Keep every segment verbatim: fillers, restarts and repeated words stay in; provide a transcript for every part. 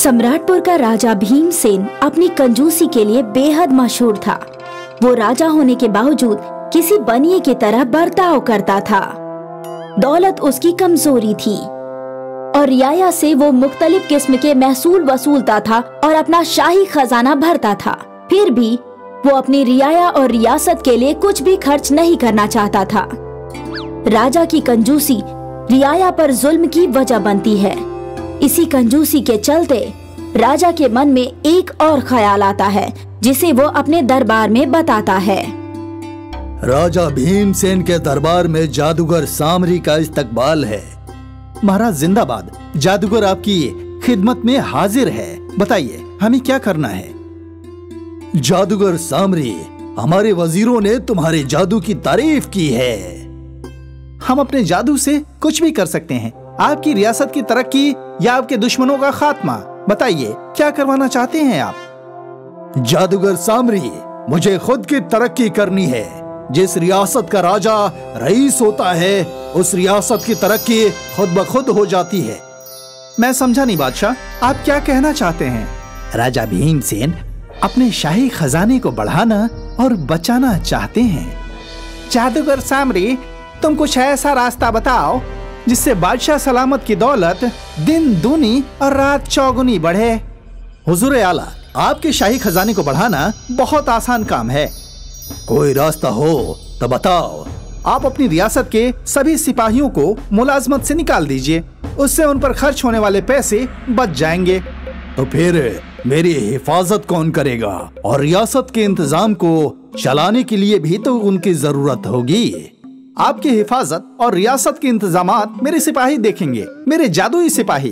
सम्राटपुर का राजा भीमसेन अपनी कंजूसी के लिए बेहद मशहूर था। वो राजा होने के बावजूद किसी बनिए की तरह बर्ताव करता था। दौलत उसकी कमजोरी थी और रियाया से वो मुख्तलिफ किस्म के महसूल वसूलता था और अपना शाही खजाना भरता था। फिर भी वो अपनी रियाया और रियासत के लिए कुछ भी खर्च नहीं करना चाहता था। राजा की कंजूसी रियाया पर जुल्म की वजह बनती है। इसी कंजूसी के चलते राजा के मन में एक और ख्याल आता है जिसे वो अपने दरबार में बताता है। राजा भीमसेन के दरबार में जादूगर सामरी का इस्तकबाल है। महाराज जिंदाबाद, जादूगर आपकी खिदमत में हाजिर है। बताइए हमें क्या करना है। जादूगर सामरी, हमारे वजीरों ने तुम्हारे जादू की तारीफ की है। हम अपने जादू से कुछ भी कर सकते हैं, आपकी रियासत की तरक्की या आपके दुश्मनों का खात्मा। बताइए क्या करवाना चाहते हैं आप। जादूगर सामरी, मुझे खुद की तरक्की करनी है। जिस रियासत का राजा रईस होता है उस रियासत की तरक्की खुद ब खुद हो जाती है। मैं समझा नहीं बादशाह, आप क्या कहना चाहते हैं। राजा भीमसेन अपने शाही खजाने को बढ़ाना और बचाना चाहते हैं। जादूगर सामरी, तुम कुछ ऐसा रास्ता बताओ जिससे बादशाह सलामत की दौलत दिन दूनी और रात चौगुनी बढ़े। हुजूर आला, आपके शाही खजाने को बढ़ाना बहुत आसान काम है। कोई रास्ता हो तो बताओ। आप अपनी रियासत के सभी सिपाहियों को मुलाजमत से निकाल दीजिए, उससे उन पर खर्च होने वाले पैसे बच जाएंगे। तो फिर मेरी हिफाजत कौन करेगा? और रियासत के इंतजाम को चलाने के लिए भी तो उनकी जरूरत होगी। आपकी हिफाजत और रियासत के इंतजामात मेरे सिपाही देखेंगे, मेरे जादुई सिपाही।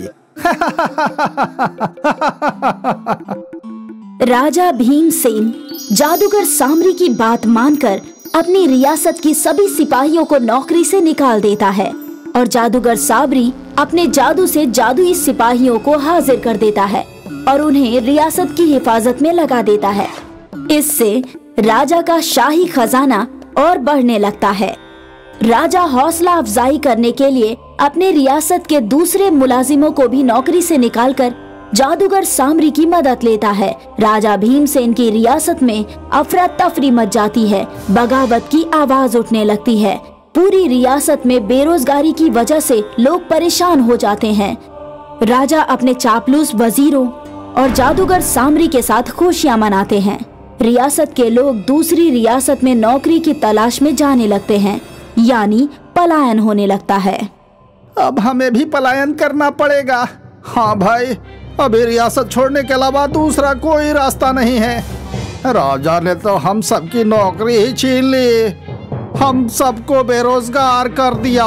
राजा भीमसेन जादूगर सामरी की बात मानकर अपनी रियासत की सभी सिपाहियों को नौकरी से निकाल देता है और जादूगर सामरी अपने जादू से जादुई सिपाहियों को हाजिर कर देता है और उन्हें रियासत की हिफाजत में लगा देता है। इससे राजा का शाही खजाना और बढ़ने लगता है। राजा हौसला अफजाई करने के लिए अपने रियासत के दूसरे मुलाजिमों को भी नौकरी से निकालकर जादूगर सामरी की मदद लेता है। राजा भीमसेन की रियासत में अफरा तफरी मच जाती है, बगावत की आवाज उठने लगती है। पूरी रियासत में बेरोजगारी की वजह से लोग परेशान हो जाते हैं। राजा अपने चापलूस वजीरों और जादूगर सामरी के साथ खुशियां मनाते हैं। रियासत के लोग दूसरी रियासत में नौकरी की तलाश में जाने लगते हैं, यानी पलायन होने लगता है। अब हमें भी पलायन करना पड़ेगा। हाँ भाई, अभी रियासत छोड़ने के अलावा दूसरा कोई रास्ता नहीं है। राजा ने तो हम सबकी नौकरी ही छीन ली, हम सबको बेरोजगार कर दिया।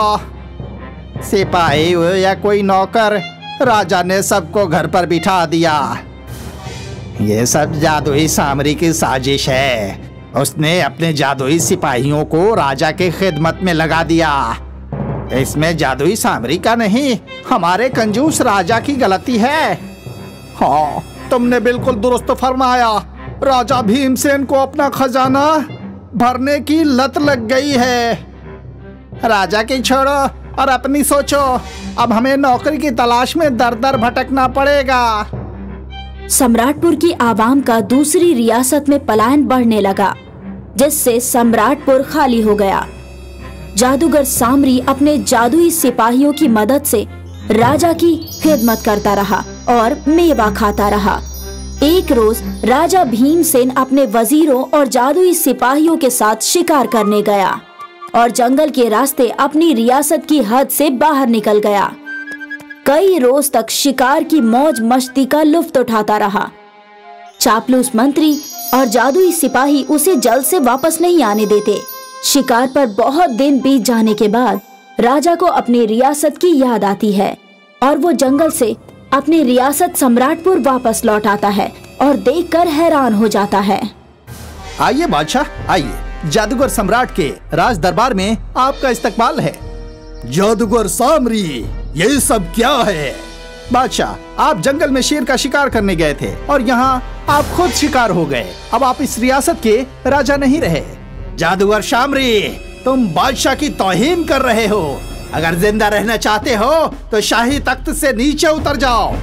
सिपाही हो या कोई नौकर, राजा ने सबको घर पर बिठा दिया। ये सब जादुई सामरी की साजिश है। उसने अपने जादुई सिपाहियों को राजा के खिदमत में लगा दिया। इसमें जादुई सामरी का नहीं, हमारे कंजूस राजा की गलती है। हाँ, तुमने बिल्कुल दुरुस्त फरमाया। राजा भीमसेन को अपना खजाना भरने की लत लग गई है। राजा की छोड़ो और अपनी सोचो। अब हमें नौकरी की तलाश में दर दर भटकना पड़ेगा। सम्राटपुर की आवाम का दूसरी रियासत में पलायन बढ़ने लगा, जिससे सम्राटपुर खाली हो गया। जादूगर सामरी अपने जादुई सिपाहियों की मदद से राजा की खिदमत करता रहा और मेवा खाता रहा। एक रोज राजा भीमसेन अपने वजीरों और जादुई सिपाहियों के साथ शिकार करने गया और जंगल के रास्ते अपनी रियासत की हद से बाहर निकल गया। कई रोज तक शिकार की मौज मस्ती का लुत्फ उठाता रहा। चापलूस मंत्री और जादुई सिपाही उसे जल्द से वापस नहीं आने देते। शिकार पर बहुत दिन बीत जाने के बाद राजा को अपनी रियासत की याद आती है और वो जंगल से अपनी रियासत सम्राटपुर वापस लौट आता है और देखकर हैरान हो जाता है। आइए बादशाह, आइए। जादूगर सम्राट के राज दरबार में आपका इस्तकबाल है। जादूगर सामरी, ये सब क्या है? बादशाह, आप जंगल में शेर का शिकार करने गए थे और यहाँ आप खुद शिकार हो गए। अब आप इस रियासत के राजा नहीं रहे। जादूगर सामरी, तुम बादशाह की तौहीन कर रहे हो। अगर जिंदा रहना चाहते हो तो शाही तख्त से नीचे उतर जाओ।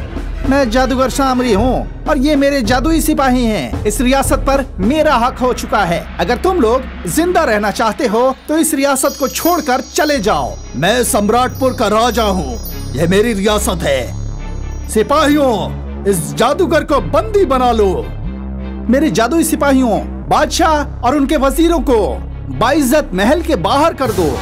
मैं जादूगर सामरी हूँ और ये मेरे जादुई सिपाही हैं। इस रियासत पर मेरा हक हो चुका है। अगर तुम लोग जिंदा रहना चाहते हो तो इस रियासत को छोड़कर चले जाओ। मैं सम्राटपुर का राजा हूँ, ये मेरी रियासत है। सिपाहियों, इस जादूगर को बंदी बना लो। मेरे जादुई सिपाहियों, बादशाह और उनके वजीरों को बाइज्जत महल के बाहर कर दो।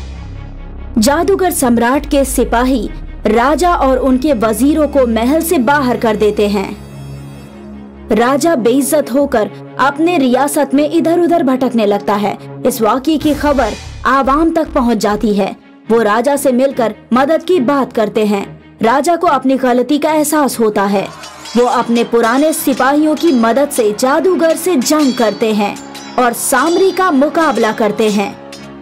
जादूगर सम्राट के सिपाही राजा और उनके वजीरों को महल से बाहर कर देते हैं। राजा बेइज्जत होकर अपने रियासत में इधर उधर भटकने लगता है। इस वाक़ये की खबर आवाम तक पहुंच जाती है। वो राजा से मिलकर मदद की बात करते हैं। राजा को अपनी गलती का एहसास होता है। वो अपने पुराने सिपाहियों की मदद से जादूगर से जंग करते हैं और सामरी का मुकाबला करते हैं।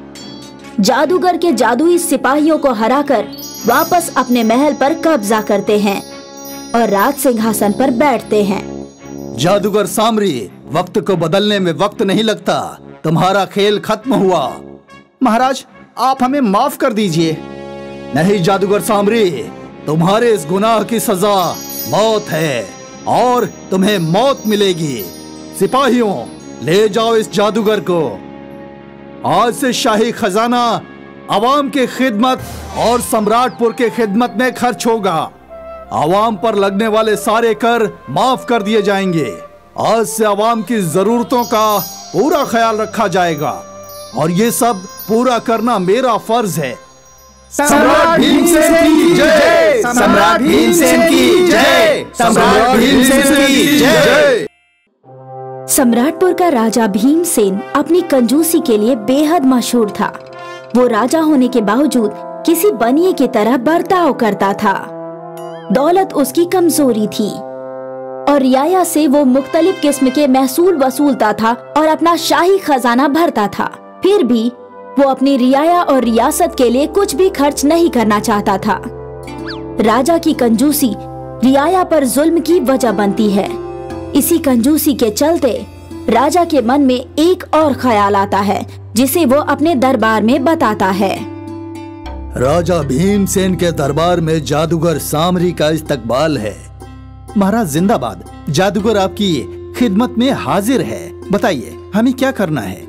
जादूगर के जादुई सिपाहियों को हराकर वापस अपने महल पर कब्जा करते हैं और राज सिंहासन पर बैठते हैं। जादूगर सामरी, वक्त को बदलने में वक्त नहीं लगता। तुम्हारा खेल खत्म हुआ। महाराज, आप हमें माफ कर दीजिए। नहीं जादूगर सामरी, तुम्हारे इस गुनाह की सजा मौत है और तुम्हें मौत मिलेगी। सिपाहियों, ले जाओ इस जादूगर को। आज से शाही खजाना आवाम की खिदमत और सम्राटपुर के खिदमत में खर्च होगा। आवाम पर लगने वाले सारे कर माफ कर दिए जाएंगे। आज से आवाम की जरूरतों का पूरा ख्याल रखा जाएगा और ये सब पूरा करना मेरा फर्ज है। सम्राट भीमसेन की जय! सम्राट भीमसेन की जय! सम्राट भीमसेन की जय! सम्राटपुर का राजा भीमसेन अपनी कंजूसी के लिए बेहद मशहूर था। वो राजा होने के बावजूद किसी बनिए की तरह बर्ताव करता था। दौलत उसकी कमजोरी थी और रियाया से वो मुख्तलिफ किस्म के महसूल वसूलता था और अपना शाही खजाना भरता था। फिर भी वो अपनी रियाया और रियासत के लिए कुछ भी खर्च नहीं करना चाहता था। राजा की कंजूसी रियाया पर जुल्म की वजह बनती है। इसी कंजूसी के चलते राजा के मन में एक और ख्याल आता है जिसे वो अपने दरबार में बताता है। राजा भीमसेन के दरबार में जादूगर सामरी का इस्तकबाल है। महाराज जिंदाबाद। जादूगर आपकी खिदमत में हाजिर है। बताइए हमें क्या करना है?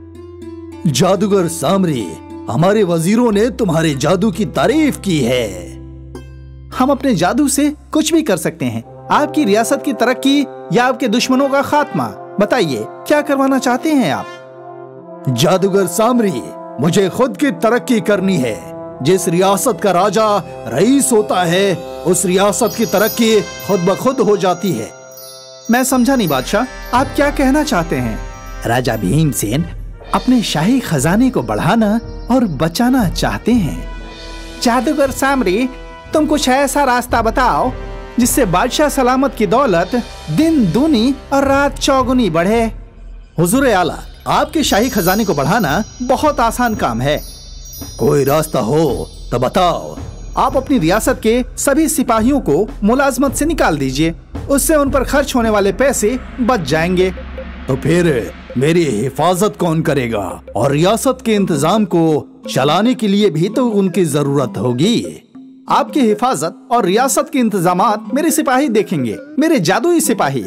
जादूगर सामरी, हमारे वजीरों ने तुम्हारे जादू की तारीफ की है। हम अपने जादू से कुछ भी कर सकते हैं। आपकी रियासत की तरक्की या आपके दुश्मनों का खात्मा। बताइए क्या करवाना चाहते हैं आप? जादूगर सामरी, मुझे खुद की तरक्की करनी है। जिस रियासत का राजा रईस होता है, उस रियासत की तरक्की खुद ब खुद हो जाती है। मैं समझा नहीं बादशाह, आप क्या कहना चाहते हैं? राजा भीमसेन अपने शाही खजाने को बढ़ाना और बचाना चाहते हैं। जादूगर सामरी, तुम कुछ ऐसा रास्ता बताओ जिससे बादशाह सलामत की दौलत दिन दूनी और रात चौगुनी बढ़े। हुजूर आला, आपके शाही खजाने को बढ़ाना बहुत आसान काम है। कोई रास्ता हो तो बताओ। आप अपनी रियासत के सभी सिपाहियों को मुलाजमत से निकाल दीजिए। उससे उन पर खर्च होने वाले पैसे बच जाएंगे। तो फिर मेरी हिफाजत कौन करेगा? और रियासत के इंतजाम को चलाने के लिए भी तो उनकी जरूरत होगी। आपकी हिफाजत और रियासत के इंतजामात मेरे सिपाही देखेंगे, मेरे जादुई सिपाही।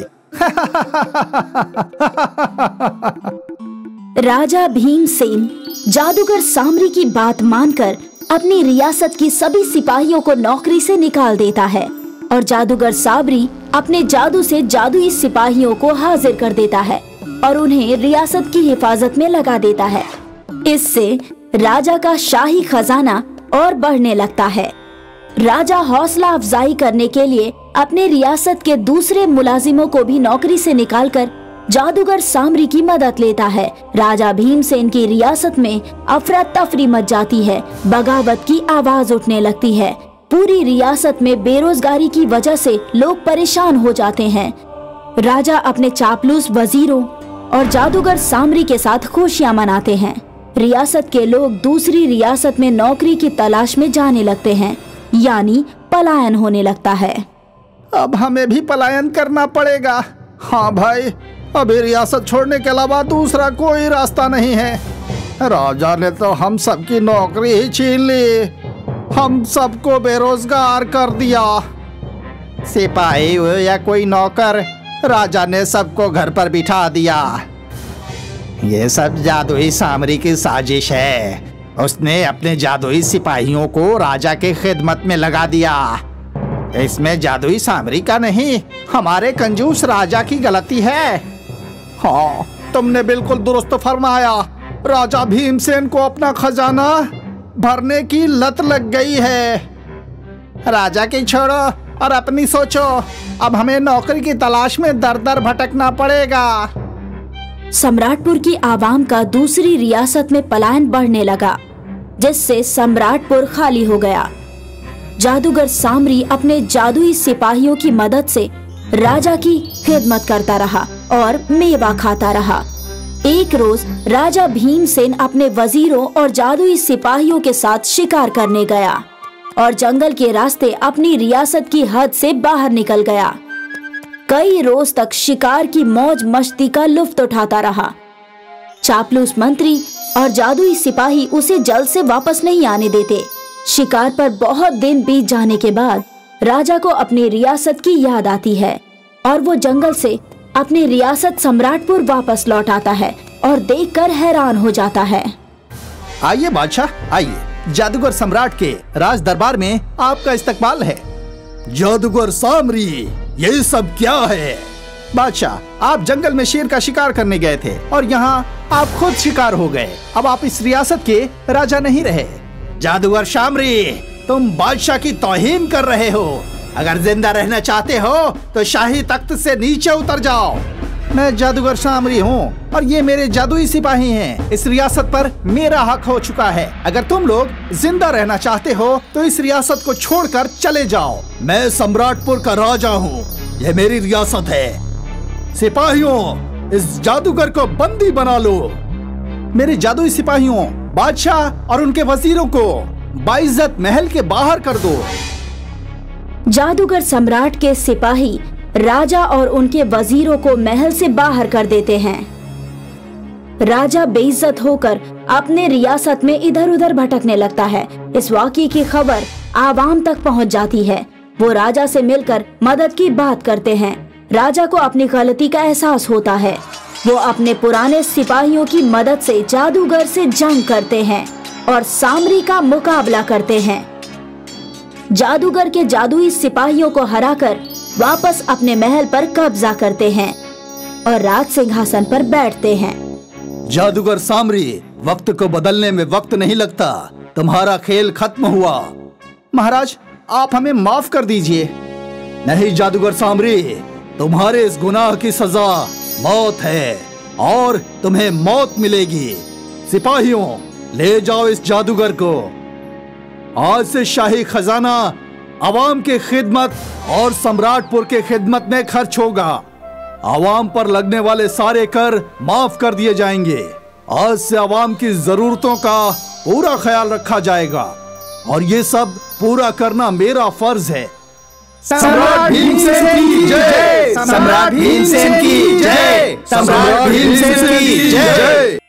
राजा भीमसेन जादूगर सामरी की बात मानकर अपनी रियासत की सभी सिपाहियों को नौकरी से निकाल देता है और जादूगर साबरी अपने जादू से जादुई सिपाहियों को हाजिर कर देता है और उन्हें रियासत की हिफाजत में लगा देता है। इससे राजा का शाही खजाना और बढ़ने लगता है। राजा हौसला अफजाई करने के लिए अपने रियासत के दूसरे मुलाजिमों को भी नौकरी से निकालकर जादूगर सामरी की मदद लेता है। राजा भीमसेन की रियासत में अफरा तफरी मच जाती है। बगावत की आवाज उठने लगती है। पूरी रियासत में बेरोजगारी की वजह से लोग परेशान हो जाते हैं। राजा अपने चापलूस वजीरों और जादूगर सामरी के साथ खुशियां मनाते हैं। रियासत के लोग दूसरी रियासत में नौकरी की तलाश में जाने लगते हैं, यानी पलायन होने लगता है। अब हमें भी पलायन करना पड़ेगा। हाँ भाई, अभी रियासत छोड़ने के अलावा दूसरा कोई रास्ता नहीं है। राजा ने तो हम सबकी नौकरी ही छीन ली, हम सबको बेरोजगार कर दिया। सिपाही हो या कोई नौकर, राजा ने सबको घर पर बिठा दिया। ये सब जादुई सामरी की साजिश है। उसने अपने जादुई सिपाहियों को राजा के खिदमत में लगा दिया। इसमें जादुई सामरी का नहीं, हमारे कंजूस राजा की गलती है। हाँ, तुमने बिल्कुल दुरुस्त फरमाया। राजा भीमसेन को अपना खजाना भरने की लत लग गई है। राजा की छोड़ो और अपनी सोचो। अब हमें नौकरी की तलाश में दर दर भटकना पड़ेगा। सम्राटपुर की आवाम का दूसरी रियासत में पलायन बढ़ने लगा, जिससे सम्राटपुर खाली हो गया। जादूगर सामरी अपने जादुई सिपाहियों की मदद से राजा की खिदमत करता रहा और मेवा खाता रहा। एक रोज राजा भीमसेन अपने वजीरों और जादुई सिपाहियों के साथ शिकार करने गया और जंगल के रास्ते अपनी रियासत की हद से बाहर निकल गया। कई रोज तक शिकार की मौज मस्ती का लुत्फ उठाता रहा। चापलूस मंत्री और जादुई सिपाही उसे जल्द से वापस नहीं आने देते। शिकार पर बहुत दिन बीत जाने के बाद राजा को अपनी रियासत की याद आती है और वो जंगल से अपनी रियासत सम्राटपुर वापस लौट आता है और देखकर हैरान हो जाता है। आइए बादशाह, आइए। जादूगर सम्राट के राज दरबार में आपका इस्तकबाल है। जादूगर सामरी, ये सब क्या है? बादशाह, आप जंगल में शेर का शिकार करने गए थे और यहाँ आप खुद शिकार हो गए। अब आप इस रियासत के राजा नहीं रहे। जादूगर सामरी, तुम बादशाह की तौहीन कर रहे हो। अगर जिंदा रहना चाहते हो तो शाही तख्त से नीचे उतर जाओ। मैं जादूगर सामरी हूँ और ये मेरे जादुई सिपाही हैं। इस रियासत पर मेरा हक हो चुका है। अगर तुम लोग जिंदा रहना चाहते हो तो इस रियासत को छोड़कर चले जाओ। मैं सम्राटपुर का राजा हूँ, ये मेरी रियासत है। सिपाहियों, इस जादूगर को बंदी बना लो। मेरे जादुई सिपाहियों, बादशाह और उनके वजीरों को बाइज्जत महल के बाहर कर दो। जादूगर सम्राट के सिपाही राजा और उनके वजीरों को महल से बाहर कर देते हैं। राजा बेइज्जत होकर अपने रियासत में इधर उधर भटकने लगता है। इस वाक़ये की खबर आवाम तक पहुंच जाती है। वो राजा से मिलकर मदद की बात करते हैं। राजा को अपनी गलती का एहसास होता है। वो अपने पुराने सिपाहियों की मदद से जादूगर से जंग करते हैं और सामरी का मुकाबला करते हैं। जादूगर के जादुई सिपाहियों को हराकर वापस अपने महल पर कब्जा करते हैं और राज सिंहासन पर बैठते हैं। जादूगर सामरी, वक्त को बदलने में वक्त नहीं लगता। तुम्हारा खेल खत्म हुआ। महाराज, आप हमें माफ कर दीजिए। नहीं जादूगर सामरी, तुम्हारे इस गुनाह की सजा मौत है और तुम्हें मौत मिलेगी। सिपाहियों, ले जाओ इस जादूगर को। आज से शाही खजाना आवाम के खिदमत और सम्राटपुर के खिदमत में खर्च होगा। आवाम पर लगने वाले सारे कर माफ कर दिए जाएंगे। आज से आवाम की जरूरतों का पूरा ख्याल रखा जाएगा और ये सब पूरा करना मेरा फर्ज है। सम्राट भीमसेन की जय! सम्राट भीमसेन की जय! सम्राट भीमसेन की जय!